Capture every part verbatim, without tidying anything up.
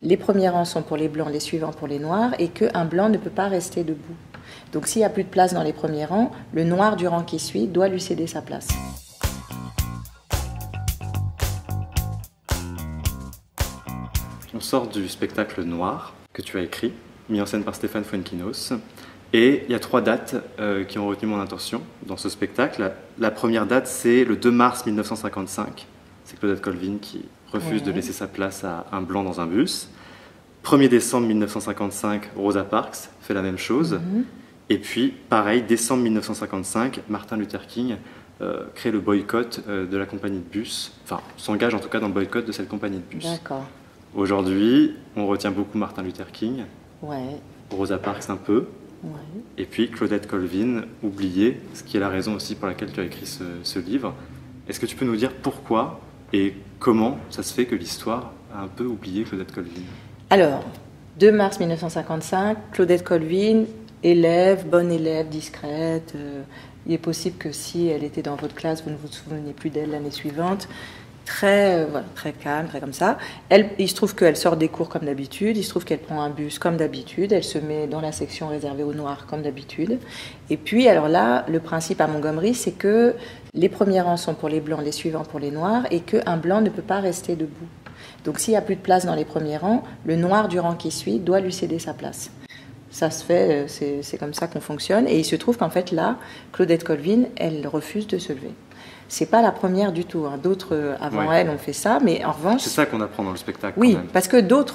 Les premiers rangs sont pour les blancs, les suivants pour les noirs, et qu'un blanc ne peut pas rester debout. Donc s'il n'y a plus de place dans les premiers rangs, le noir du rang qui suit doit lui céder sa place. On sort du spectacle Noir que tu as écrit, mis en scène par Stéphane Fuenquinos. Et il y a trois dates euh, qui ont retenu mon attention dans ce spectacle. La, la première date, c'est le deux mars mille neuf cent cinquante-cinq. C'est Claudette Colvin qui refuse ouais. de laisser sa place à un blanc dans un bus. premier décembre mille neuf cent cinquante-cinq, Rosa Parks fait la même chose. Mm-hmm. Et puis, pareil, décembre mille neuf cent cinquante-cinq, Martin Luther King euh, crée le boycott euh, de la compagnie de bus, enfin, s'engage en tout cas dans le boycott de cette compagnie de bus. D'accord. Aujourd'hui, on retient beaucoup Martin Luther King, ouais. Rosa Parks un peu, ouais. et puis Claudette Colvin, oubliée, ce qui est la raison aussi pour laquelle tu as écrit ce, ce livre. Est-ce que tu peux nous dire pourquoi et comment ça se fait que l'histoire a un peu oublié Claudette Colvin? Alors, deux mars mille neuf cent cinquante-cinq, Claudette Colvin, élève, bonne élève, discrète. Euh, il est possible que si elle était dans votre classe, vous ne vous souveniez plus d'elle l'année suivante. Très, euh, voilà, très calme, très comme ça. Elle, il se trouve qu'elle sort des cours comme d'habitude, il se trouve qu'elle prend un bus comme d'habitude, elle se met dans la section réservée aux noirs comme d'habitude. Et puis, alors là, le principe à Montgomery, c'est que les premiers rangs sont pour les blancs, les suivants pour les noirs, et qu'un blanc ne peut pas rester debout. Donc s'il n'y a plus de place dans les premiers rangs, le noir du rang qui suit doit lui céder sa place. Ça se fait, c'est, c'est comme ça qu'on fonctionne. Et il se trouve qu'en fait là, Claudette Colvin, elle refuse de se lever. C'est pas la première du tout. Hein. D'autres euh, avant ouais. elle ont fait ça, mais en revanche. C'est ça qu'on apprend dans le spectacle. Oui, quand même. Parce que d'autres,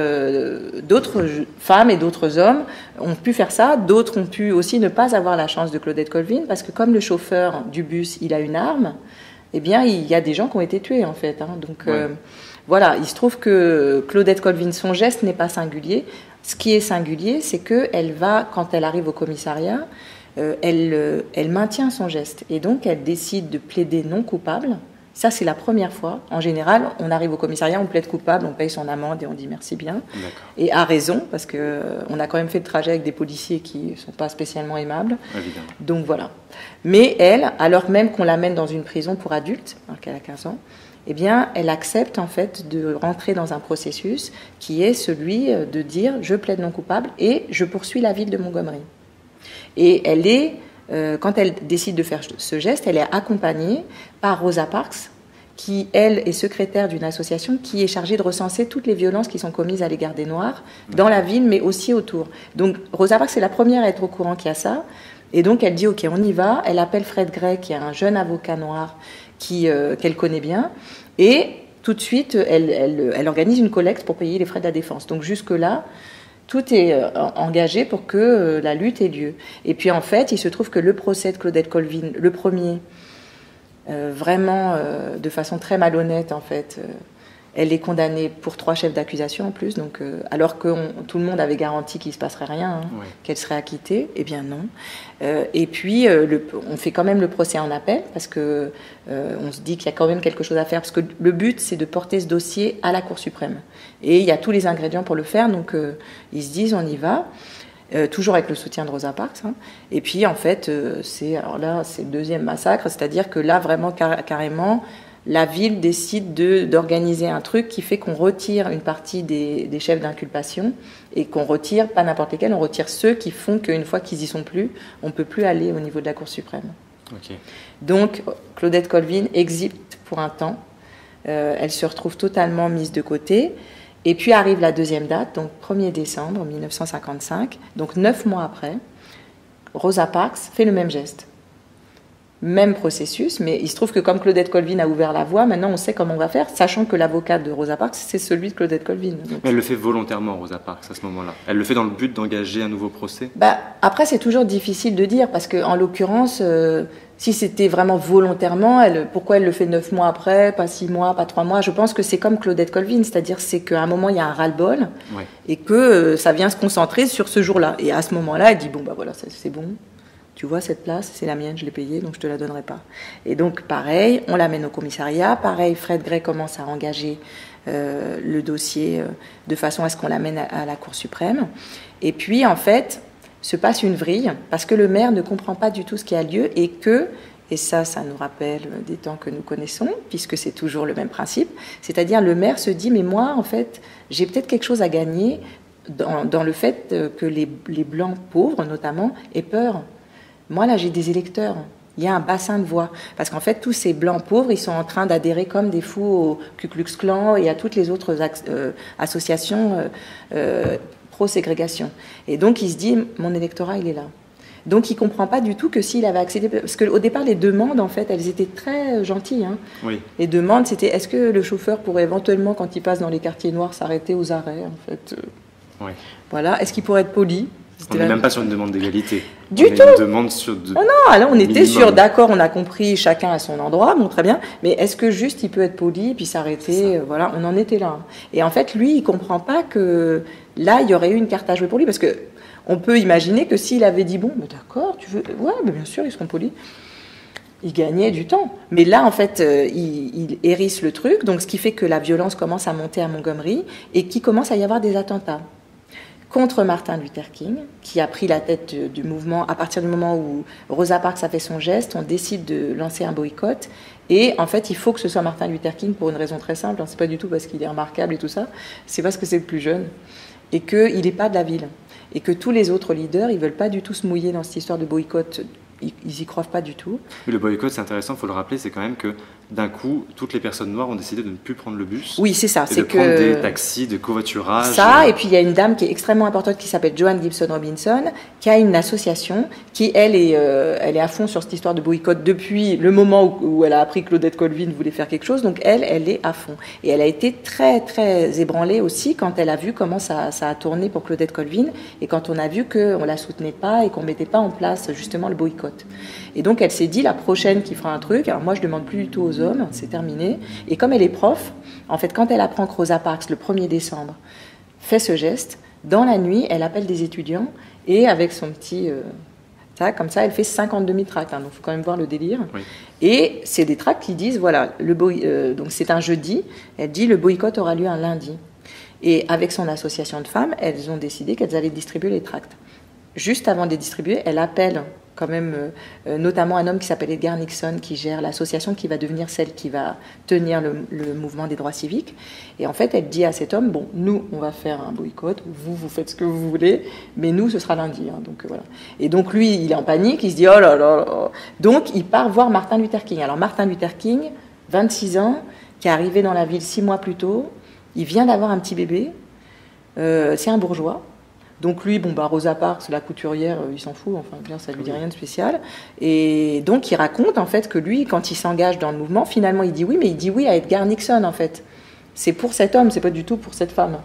euh, d'autres femmes et d'autres hommes ont pu faire ça. D'autres ont pu aussi ne pas avoir la chance de Claudette Colvin, parce que comme le chauffeur du bus, il a une arme, eh bien il y a des gens qui ont été tués en fait. Hein. Donc ouais. euh, voilà, il se trouve que Claudette Colvin, son geste n'est pas singulier. Ce qui est singulier, c'est que elle va, quand elle arrive au commissariat. Euh, elle, euh, elle maintient son geste et donc elle décide de plaider non coupable. Ça, c'est la première fois. En général, on arrive au commissariat, on plaide coupable, on paye son amende et on dit merci bien. D'accord. Et à raison, parce qu'on euh, a quand même fait le trajet avec des policiers qui ne sont pas spécialement aimables. Évidemment. Donc voilà. Mais elle, alors même qu'on l'amène dans une prison pour adultes, alors qu'elle a quinze ans, eh bien, elle accepte en fait de rentrer dans un processus qui est celui de dire je plaide non coupable et je poursuis la ville de Montgomery. Et elle est, euh, quand elle décide de faire ce geste, elle est accompagnée par Rosa Parks, qui, elle, est secrétaire d'une association qui est chargée de recenser toutes les violences qui sont commises à l'égard des Noirs dans la ville, mais aussi autour. Donc, Rosa Parks est la première à être au courant qu'il y a ça. Et donc, elle dit, OK, on y va. Elle appelle Fred Gray, qui est un jeune avocat noir qui, euh, qu'elle connaît bien. Et tout de suite, elle, elle, elle organise une collecte pour payer les frais de la défense. Donc, jusque-là, tout est euh, engagé pour que euh, la lutte ait lieu. Et puis en fait, il se trouve que le procès de Claudette Colvin, le premier, euh, vraiment euh, de façon très malhonnête en fait, euh, elle est condamnée pour trois chefs d'accusation en plus, donc, euh, alors que on, tout le monde avait garanti qu'il ne se passerait rien, hein, ouais. qu'elle serait acquittée, eh bien non. Euh, et puis euh, le, on fait quand même le procès en appel, parce qu'on euh, se dit qu'il y a quand même quelque chose à faire, parce que le but c'est de porter ce dossier à la Cour suprême. Et il y a tous les ingrédients pour le faire, donc euh, ils se disent on y va, euh, toujours avec le soutien de Rosa Parks. Hein. Et puis en fait, euh, c'est, alors là, c'est le deuxième massacre, c'est-à-dire que là vraiment car- carrément, la ville décide de, d'organiser un truc qui fait qu'on retire une partie des, des chefs d'inculpation et qu'on retire, pas n'importe lesquels, on retire ceux qui font qu'une fois qu'ils y sont plus, on ne peut plus aller au niveau de la Cour suprême. Okay. Donc Claudette Colvin existe pour un temps, euh, elle se retrouve totalement mise de côté. Et puis arrive la deuxième date, donc premier décembre mille neuf cent cinquante-cinq, donc neuf mois après, Rosa Parks fait le même geste. Même processus, mais il se trouve que comme Claudette Colvin a ouvert la voie, maintenant on sait comment on va faire, sachant que l'avocat de Rosa Parks, c'est celui de Claudette Colvin. Donc, mais elle le fait volontairement, Rosa Parks, à ce moment-là. Elle le fait dans le but d'engager un nouveau procès. Bah, après, c'est toujours difficile de dire, parce qu'en l'occurrence, euh, si c'était vraiment volontairement, elle, pourquoi elle le fait neuf mois après, pas six mois, pas trois mois? Je pense que c'est comme Claudette Colvin, c'est-à-dire c'est qu'à un moment, il y a un ras-le-bol, ouais. et que euh, ça vient se concentrer sur ce jour-là. Et à ce moment-là, elle dit, bon, bah voilà, c'est, c'est bon. Tu vois, cette place, c'est la mienne, je l'ai payée, donc je ne te la donnerai pas. Et donc, pareil, on l'amène au commissariat. Pareil, Fred Gray commence à engager euh, le dossier euh, de façon à ce qu'on l'amène à, à la Cour suprême. Et puis, en fait, se passe une vrille, parce que le maire ne comprend pas du tout ce qui a lieu et que Et ça, ça nous rappelle des temps que nous connaissons, puisque c'est toujours le même principe. C'est-à-dire, le maire se dit, mais moi, en fait, j'ai peut-être quelque chose à gagner dans, dans le fait que les, les blancs pauvres, notamment, aient peur. Moi, là, j'ai des électeurs. Il y a un bassin de voix. Parce qu'en fait, tous ces blancs pauvres, ils sont en train d'adhérer comme des fous au Ku Klux Klan et à toutes les autres euh, associations euh, euh, pro-ségrégation. Et donc, il se dit, mon électorat, il est là. Donc, il ne comprend pas du tout que s'il avait accédé... Parce qu'au départ, les demandes, en fait, elles étaient très gentilles. Hein. Oui. Les demandes, c'était, est-ce que le chauffeur pourrait éventuellement, quand il passe dans les quartiers noirs, s'arrêter aux arrêts, en fait. Oui. Voilà. Est-ce qu'il pourrait être poli? On n'est même pas sur une demande d'égalité. Du on tout. Une demande sur de... Non, non, là, on était minimum. sur, d'accord, on a compris, chacun à son endroit, bon, très bien, mais est-ce que juste il peut être poli, puis s'arrêter, euh, voilà, on en était là. Et en fait, lui, il comprend pas que là, il y aurait eu une carte à jouer pour lui, parce que on peut imaginer que s'il avait dit, bon, mais d'accord, tu veux, ouais, mais bien sûr, ils seront polis, il gagnait du temps. Mais là, en fait, euh, il, il hérisse le truc, donc ce qui fait que la violence commence à monter à Montgomery, et qu'il commence à y avoir des attentats contre Martin Luther King, qui a pris la tête du, du mouvement. À partir du moment où Rosa Parks a fait son geste, on décide de lancer un boycott. Et en fait, il faut que ce soit Martin Luther King pour une raison très simple. C'est pas du tout parce qu'il est remarquable et tout ça. C'est parce que c'est le plus jeune et qu'il n'est pas de la ville. Et que tous les autres leaders, ils veulent pas du tout se mouiller dans cette histoire de boycott. Ils y croient pas du tout. Mais le boycott, c'est intéressant, il faut le rappeler, c'est quand même que d'un coup, toutes les personnes noires ont décidé de ne plus prendre le bus. Oui, c'est ça. Et c'est de que... prendre des taxis, de covoiturage. Ça, et puis il y a une dame qui est extrêmement importante qui s'appelle Joan Gibson Robinson, qui a une association qui, elle, est, euh, elle est à fond sur cette histoire de boycott depuis le moment où, où elle a appris que Claudette Colvin voulait faire quelque chose. Donc elle, elle est à fond. Et elle a été très, très ébranlée aussi quand elle a vu comment ça, ça a tourné pour Claudette Colvin et quand on a vu qu'on la soutenait pas et qu'on mettait pas en place justement le boycott. Et donc elle s'est dit, la prochaine qui fera un truc, alors moi je demande plus du tout aux hommes, c'est terminé. Et comme elle est prof, en fait quand elle apprend que Rosa Parks, le premier décembre, fait ce geste, dans la nuit, elle appelle des étudiants et avec son petit... Euh, tac, comme ça, elle fait cinquante-deux mille tracts, hein, donc il faut quand même voir le délire. Oui. Et c'est des tracts qui disent, voilà, le boy, euh, donc c'est un jeudi, elle dit le boycott aura lieu un lundi. Et avec son association de femmes, elles ont décidé qu'elles allaient distribuer les tracts. Juste avant de les distribuer, elle appelle quand même euh, notamment un homme qui s'appelle Edgar Nixon, qui gère l'association qui va devenir celle qui va tenir le, le mouvement des droits civiques. Et en fait, elle dit à cet homme, bon, nous, on va faire un boycott, vous, vous faites ce que vous voulez, mais nous, ce sera lundi. Hein, donc, voilà. Et donc, lui, il est en panique, il se dit, oh là là là. Donc, il part voir Martin Luther King. Alors, Martin Luther King, vingt-six ans, qui est arrivé dans la ville six mois plus tôt, il vient d'avoir un petit bébé, euh, c'est un bourgeois. Donc lui, bon, bah, Rosa Parks, la couturière, il s'en fout, enfin, bien, ça lui dit rien de spécial. Et donc, il raconte, en fait, que lui, quand il s'engage dans le mouvement, finalement, il dit oui, mais il dit oui à Edgar Nixon, en fait. C'est pour cet homme, c'est pas du tout pour cette femme.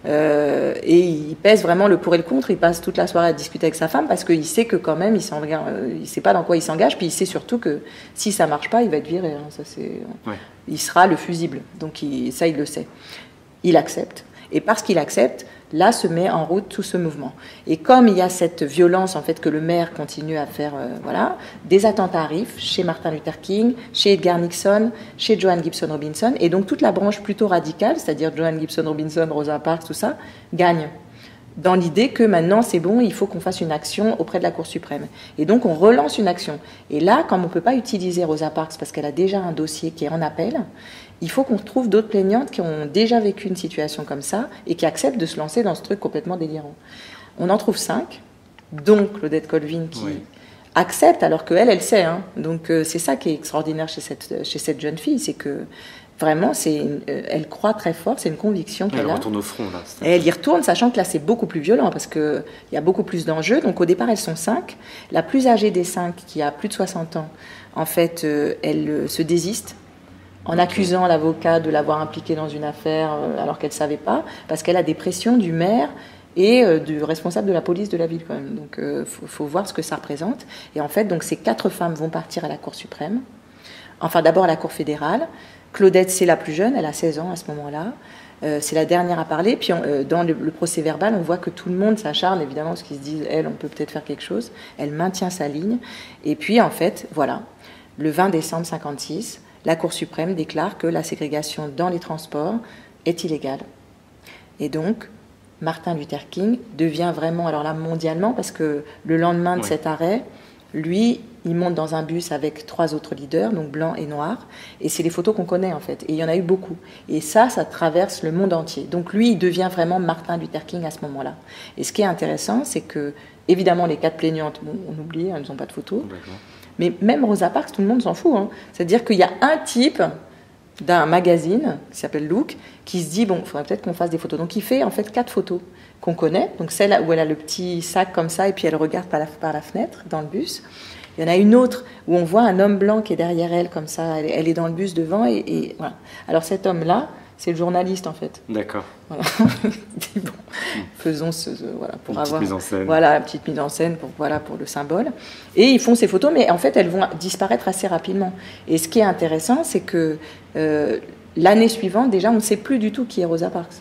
Euh, et il pèse vraiment le pour et le contre, il passe toute la soirée à discuter avec sa femme, parce qu'il sait que quand même, il s'engage, il sait pas dans quoi il s'engage, puis il sait surtout que si ça marche pas, il va être viré, hein, ça c'est... Ouais. Il sera le fusible, donc il, ça, il le sait. Il accepte. Et parce qu'il accepte, là se met en route tout ce mouvement. Et comme il y a cette violence, en fait, que le maire continue à faire, euh, voilà, des attentats arrivent chez Martin Luther King, chez Edgar Nixon, chez Joan Gibson Robinson, et donc toute la branche plutôt radicale, c'est-à-dire Joan Gibson Robinson, Rosa Parks, tout ça, gagne. Dans l'idée que maintenant c'est bon, il faut qu'on fasse une action auprès de la Cour suprême. Et donc on relance une action. Et là, comme on ne peut pas utiliser Rosa Parks parce qu'elle a déjà un dossier qui est en appel, il faut qu'on trouve d'autres plaignantes qui ont déjà vécu une situation comme ça et qui acceptent de se lancer dans ce truc complètement délirant. On en trouve cinq, dont Claudette Colvin qui oui. accepte alors qu'elle, elle sait. Hein. Donc euh, c'est ça qui est extraordinaire chez cette, chez cette jeune fille, c'est que vraiment, c'est une, euh, elle croit très fort, c'est une conviction qu'elle a. Elle retourne au front, là. Et elle y retourne, sachant que là, c'est beaucoup plus violent, parce qu'il y a beaucoup plus d'enjeux. Donc, au départ, elles sont cinq. La plus âgée des cinq, qui a plus de soixante ans, en fait, euh, elle euh, se désiste en okay. accusant l'avocat de l'avoir impliquée dans une affaire euh, alors qu'elle ne savait pas, parce qu'elle a des pressions du maire et euh, du responsable de la police de la ville, quand même. Donc, il euh, faut, faut voir ce que ça représente. Et en fait, donc, ces quatre femmes vont partir à la Cour suprême. Enfin, d'abord à la Cour fédérale. Claudette, c'est la plus jeune, elle a seize ans à ce moment-là. Euh, c'est la dernière à parler. Puis on, euh, dans le, le procès verbal, on voit que tout le monde s'acharne, évidemment, parce qu'ils se disent, elle, on peut peut-être faire quelque chose. Elle maintient sa ligne. Et puis, en fait, voilà, le vingt décembre cinquante-six, la Cour suprême déclare que la ségrégation dans les transports est illégale. Et donc, Martin Luther King devient vraiment, alors là, mondialement, parce que le lendemain de oui. cet arrêt, lui, il monte dans un bus avec trois autres leaders, donc blancs et noirs, et c'est les photos qu'on connaît en fait, et il y en a eu beaucoup. Et ça, ça traverse le monde entier. Donc lui, il devient vraiment Martin Luther King à ce moment-là. Et ce qui est intéressant, c'est que, évidemment, les quatre plaignantes, bon, on oublie, elles n'ont pas de photos, mais même Rosa Parks, tout le monde s'en fout. Hein. C'est-à-dire qu'il y a un type d'un magazine qui s'appelle Look, qui se dit, bon, il faudrait peut-être qu'on fasse des photos. Donc il fait en fait quatre photos qu'on connaît, donc celle où elle a le petit sac comme ça, et puis elle regarde par la, par la fenêtre, dans le bus. Il y en a une autre où on voit un homme blanc qui est derrière elle, comme ça, elle, elle est dans le bus devant, et, et voilà. Alors cet homme-là, c'est le journaliste, en fait. D'accord. Voilà. Bon, faisons ce, ce, voilà, pour une avoir... petite mise en scène. Voilà, une petite mise en scène, pour, voilà, pour le symbole. Et ils font ces photos, mais en fait, elles vont disparaître assez rapidement. Et ce qui est intéressant, c'est que euh, l'année suivante, déjà, on ne sait plus du tout qui est Rosa Parks.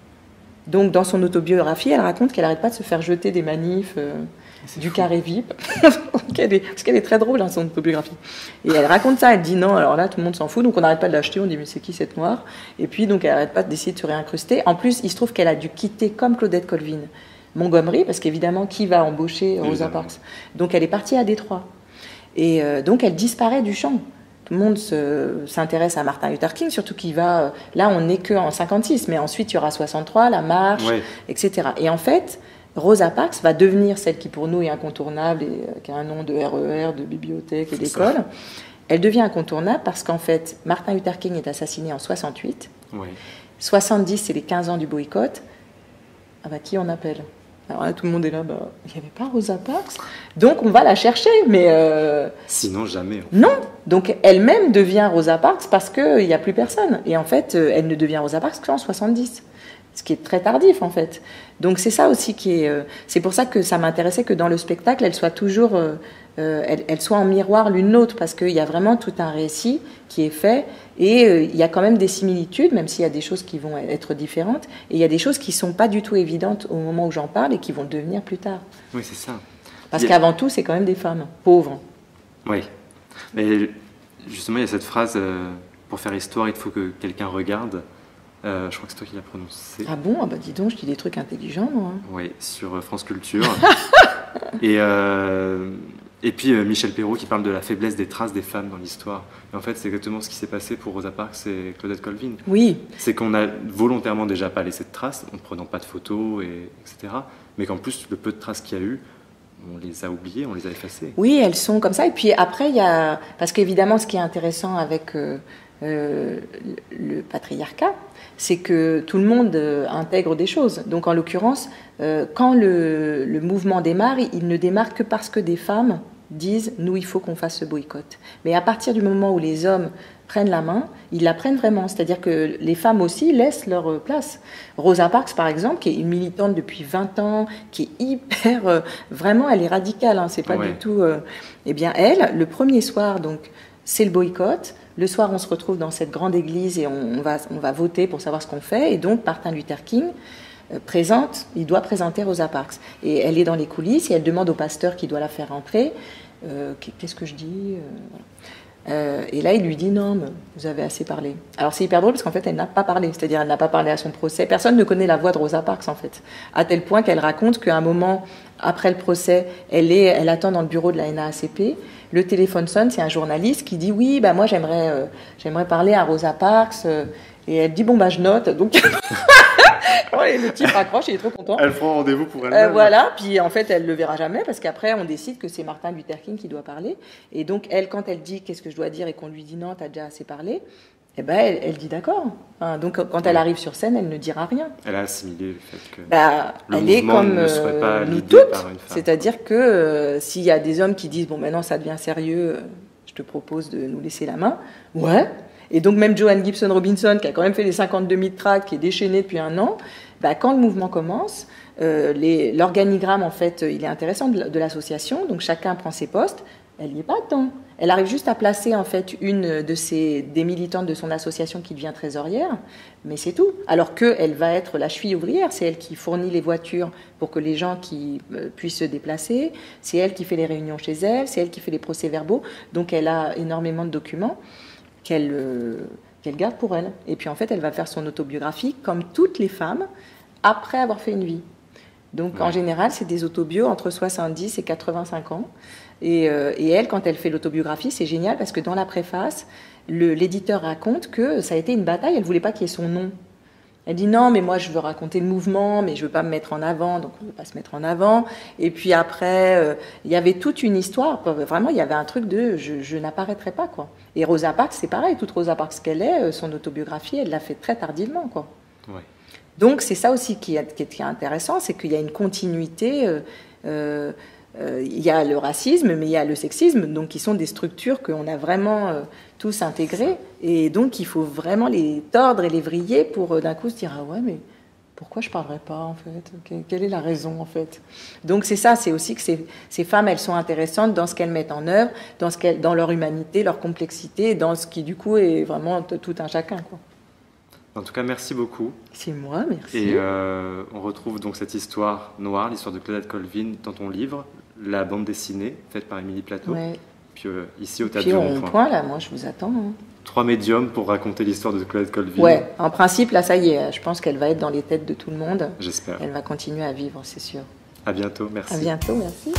Donc, dans son autobiographie, elle raconte qu'elle n'arrête pas de se faire jeter des manifs euh, du fou. Carré V I P. qu'elle est, parce qu'elle est très drôle, hein, son autobiographie. Et elle raconte ça, elle dit non, alors là, tout le monde s'en fout, donc on n'arrête pas de l'acheter, on dit mais c'est qui cette noire? Et puis, donc, elle n'arrête pas d'essayer de se réincruster. En plus, il se trouve qu'elle a dû quitter, comme Claudette Colvin, Montgomery, parce qu'évidemment, qui va embaucher Rosa Parks? Donc, elle est partie à Détroit. Et euh, donc, elle disparaît du champ. Tout le monde se, s'intéresse à Martin Luther King, surtout qu'il va... Là, on n'est qu'en cinquante-six, mais ensuite, il y aura soixante-trois, la marche, oui. et cetera. Et en fait, Rosa Parks va devenir celle qui, pour nous, est incontournable, et euh, qui a un nom de R E R, de bibliothèque et d'école. Ça. Elle devient incontournable parce qu'en fait, Martin Luther King est assassiné en soixante-huit. Oui. soixante-dix, c'est les quinze ans du boycott. Ah bah, qui on appelle? Alors là, tout le monde est là, bah, il n'y avait pas Rosa Parks. Donc, on va la chercher, mais... Euh... Sinon, jamais. Non. Donc, elle-même devient Rosa Parks parce qu'il n'y a plus personne. Et en fait, elle ne devient Rosa Parks qu'en soixante-dix. Ce qui est très tardif, en fait. Donc, c'est ça aussi qui est... Euh... C'est pour ça que ça m'intéressait que dans le spectacle, elle soit toujours... Euh, euh, elle, elle soit en miroir l'une l'autre, parce qu'il y a vraiment tout un récit qui est fait, et euh, il y a quand même des similitudes, même s'il y a des choses qui vont être différentes, et il y a des choses qui ne sont pas du tout évidentes au moment où j'en parle, et qui vont devenir plus tard. Oui, c'est ça. Parce a... qu'avant tout, c'est quand même des femmes pauvres. Oui. Mais justement, il y a cette phrase, euh, pour faire histoire, il faut que quelqu'un regarde. Euh, je crois que c'est toi qui l'as prononcé. Ah bon? Ah bah dis donc, je dis des trucs intelligents, moi. Oui, sur France Culture. et, euh, et puis euh, Michel Perrault qui parle de la faiblesse des traces des femmes dans l'histoire. Et en fait, c'est exactement ce qui s'est passé pour Rosa Parks et Claudette Colvin. Oui. C'est qu'on a volontairement déjà pas laissé de traces, en ne prenant pas de photos, et, etc. Mais qu'en plus, le peu de traces qu'il y a eu, on les a oubliées, on les a effacées. Oui, elles sont comme ça. Et puis après, il y a... Parce qu'évidemment, ce qui est intéressant avec... Euh... Euh, le patriarcat, c'est que tout le monde euh, intègre des choses. Donc en l'occurrence, euh, quand le, le mouvement démarre, il ne démarre que parce que des femmes disent « nous, il faut qu'on fasse ce boycott ». Mais à partir du moment où les hommes prennent la main, ils la prennent vraiment. C'est-à-dire que les femmes aussi laissent leur place. Rosa Parks, par exemple, qui est une militante depuis vingt ans, qui est hyper... Euh, vraiment, elle est radicale, hein, c'est pas ouais. du tout... Euh, eh bien, elle, le premier soir, donc, c'est le boycott. Le soir, on se retrouve dans cette grande église et on, on, va, on va voter pour savoir ce qu'on fait. Et donc, Martin Luther King euh, présente, il doit présenter Rosa Parks. Et elle est dans les coulisses et elle demande au pasteur qui doit la faire rentrer. Euh, Qu'est-ce que je dis euh, euh, Et là, il lui dit non, mais vous avez assez parlé. Alors, c'est hyper drôle parce qu'en fait, elle n'a pas parlé. C'est-à-dire, elle n'a pas parlé à son procès. Personne ne connaît la voix de Rosa Parks, en fait. À tel point qu'elle raconte qu'à un moment, après le procès, elle, est, elle attend dans le bureau de la N A A C P. Le téléphone sonne, c'est un journaliste qui dit oui, bah moi j'aimerais, euh, j'aimerais parler à Rosa Parks. Euh, et elle dit bon bah je note. Donc le type raccroche, il est trop content. Elle prend rendez-vous pour elle-même. Euh, voilà, puis en fait elle le verra jamais parce qu'après on décide que c'est Martin Luther King qui doit parler. Et donc elle, quand elle dit qu'est-ce que je dois dire et qu'on lui dit non, t'as déjà assez parlé. Eh ben, elle, elle dit d'accord. Enfin, donc, quand elle arrive sur scène, elle ne dira rien. Elle a assimilé le fait que bah, le elle est comme ne serait pas euh, nous toutes. C'est-à-dire que euh, s'il y a des hommes qui disent bon, maintenant ça devient sérieux, euh, je te propose de nous laisser la main. Ouais. Et donc même Joanne Gibson Robinson, qui a quand même fait les cinquante-deux mid-track, qui est déchaînée depuis un an, bah, quand le mouvement commence, euh, les, l'organigramme en fait, il est intéressant de, de l'association. Donc chacun prend ses postes. Elle n'y est pas dedans. Elle arrive juste à placer en fait une de ses, des militantes de son association qui devient trésorière, mais c'est tout. Alors qu'elle va être la cheville ouvrière, c'est elle qui fournit les voitures pour que les gens qui, euh, puissent se déplacer, c'est elle qui fait les réunions chez elle, c'est elle qui fait les procès-verbaux, donc elle a énormément de documents qu'elle, euh, qu'elle garde pour elle. Et puis en fait, elle va faire son autobiographie, comme toutes les femmes, après avoir fait une vie. Donc Ouais. en général, c'est des autobios entre soixante-dix et quatre-vingt-cinq ans. Et, euh, et elle, quand elle fait l'autobiographie, c'est génial parce que dans la préface, le- l'éditeur raconte que ça a été une bataille, elle voulait pas qu'il y ait son nom. Elle dit non, mais moi je veux raconter le mouvement, mais je veux pas me mettre en avant, donc on ne veut pas se mettre en avant. Et puis après, euh, il y avait toute une histoire. Vraiment, il y avait un truc de je, je n'apparaîtrai pas, quoi. Et Rosa Parks, c'est pareil. Toute Rosa Parks qu'elle est, euh, son autobiographie, elle l'a fait très tardivement, quoi. Ouais. Donc c'est ça aussi qui est, qui est- qui est intéressant, c'est qu'il y a une continuité. euh, euh, euh, il y a le racisme, mais il y a le sexisme, donc qui sont des structures qu'on a vraiment euh, tous intégrées. Et donc il faut vraiment les tordre et les vriller pour euh, d'un coup se dire ah ouais mais pourquoi je parlerais pas en fait? Que- Quelle est la raison en fait? Donc c'est ça, c'est aussi que ces, ces femmes elles sont intéressantes dans ce qu'elles mettent en œuvre, dans ce qu'elles, dans leur humanité, leur complexité, dans ce qui du coup est vraiment t- tout un chacun, quoi. En tout cas, merci beaucoup. C'est moi, merci. Et euh, on retrouve donc cette histoire noire, l'histoire de Claudette Colvin, dans ton livre, la bande dessinée faite par Émilie Plateau. Ouais. Puis euh, ici au Théâtre Puis du au Rond-Point. rond-point, là, moi je vous attends, hein. Trois médiums pour raconter l'histoire de Claudette Colvin. Ouais, en principe, là, ça y est, je pense qu'elle va être dans les têtes de tout le monde. J'espère. Elle va continuer à vivre, c'est sûr. À bientôt, merci. À bientôt, merci.